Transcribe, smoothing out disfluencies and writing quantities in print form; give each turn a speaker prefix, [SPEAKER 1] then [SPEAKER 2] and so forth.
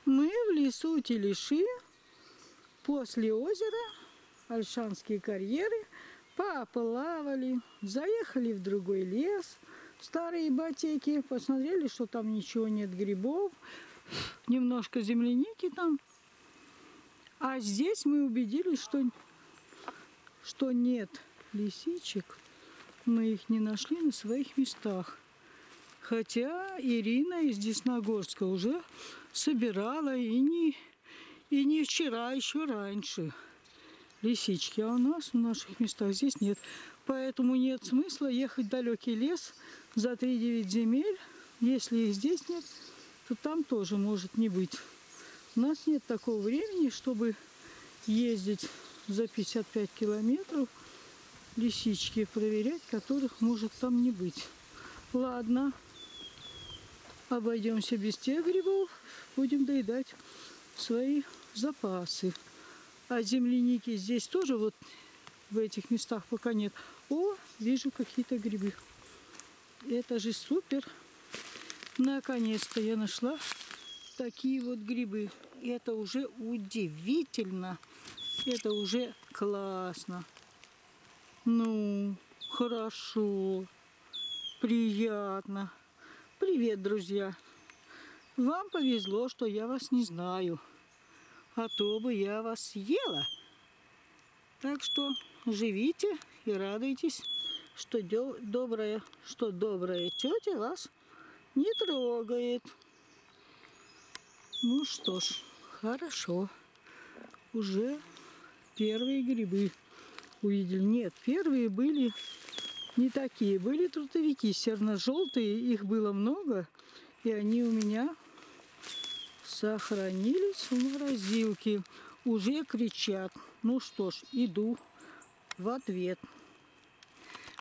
[SPEAKER 1] Мы в лесу Телеши, после озера, Ольшанские карьеры, поплавали, заехали в другой лес, старые ботеки, посмотрели, что там ничего нет, грибов, немножко земляники там. А здесь мы убедились, что нет лисичек. Мы их не нашли на своих местах. Хотя Ирина из Десногорска уже собирала и не вчера, еще раньше лисички. А у нас в наших местах здесь нет. Поэтому нет смысла ехать в далекий лес за 3-9 земель. Если их здесь нет, то там тоже может не быть. У нас нет такого времени, чтобы ездить за 55 километров, лисички проверять, которых может там не быть. Ладно, обойдемся без тех грибов, будем доедать свои запасы. А земляники здесь тоже вот в этих местах пока нет. О, вижу какие-то грибы. Это же супер! Наконец-то я нашла такие вот грибы. Это уже удивительно. Это уже классно. Ну, хорошо. Приятно. Привет, друзья. Вам повезло, что я вас не знаю. А то бы я вас съела. Так что живите и радуйтесь, что добрая тетя вас не трогает. Ну что ж, хорошо. Уже первые грибы увидели. Нет, первые были не такие. Были трутовики серно-желтые, их было много. И они у меня сохранились в морозилке. Уже кричат. Ну что ж, иду в ответ.